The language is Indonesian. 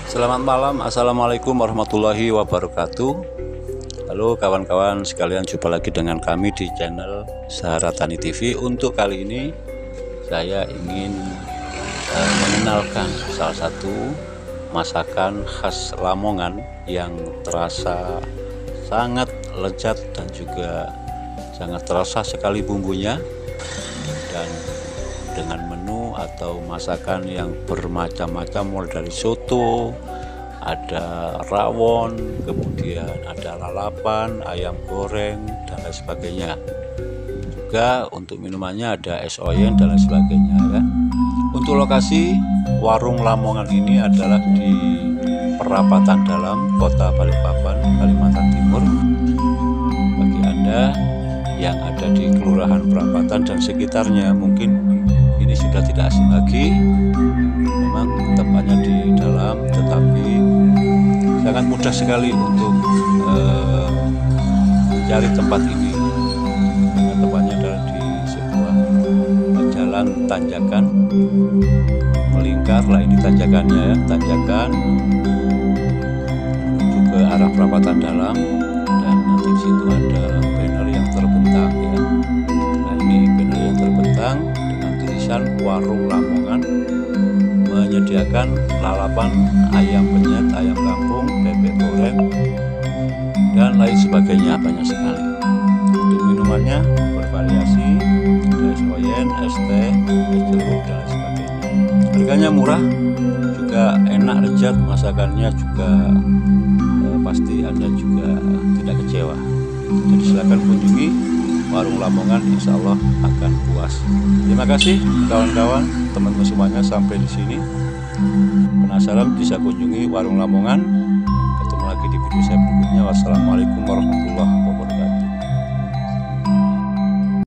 Selamat malam, assalamualaikum warahmatullahi wabarakatuh. Halo kawan-kawan sekalian, jumpa lagi dengan kami di channel Sahara Tani TV. Untuk kali ini saya ingin mengenalkan salah satu masakan khas Lamongan yang terasa sangat lezat dan juga sangat terasa sekali bumbunya, dan dengan menu atau masakan yang bermacam-macam, mulai dari soto, ada rawon, kemudian ada lalapan, ayam goreng, dan lain sebagainya. Juga untuk minumannya ada es oyen dan lain sebagainya ya. Untuk lokasi warung Lamongan ini adalah di Perapatan Dalam, Kota Balikpapan, Kalimantan Timur. Bagi Anda yang ada di Kelurahan Perapatan dan sekitarnya, mungkin ini sudah tidak asing lagi. Memang tempatnya di dalam, tetapi sangat mudah sekali untuk mencari tempat ini. Karena tempatnya adalah di sebuah jalan tanjakan, melingkar lah ini tanjakannya ya, tanjakan menuju ke arah Perapatan Dalam, dan nanti di situ ada banner yang terbentang ya. Nah, ini banner yang terbentang Warung Lamongan, menyediakan lalapan, ayam penyet, ayam kampung, bebek goreng, dan lain sebagainya, banyak sekali. Untuk minumannya bervariasi, ada es oyen, es teh, es jeruk, dan lain sebagainya. Harganya murah, juga enak, lezat, masakannya juga pasti Anda juga tidak kecewa. Jadi silakan kunjungi Warung Lamongan, insya Allah akan puas. Terima kasih kawan-kawan, teman-teman semuanya, sampai di sini. Penasaran bisa kunjungi Warung Lamongan. Ketemu lagi di video saya berikutnya. Wassalamualaikum warahmatullahi wabarakatuh.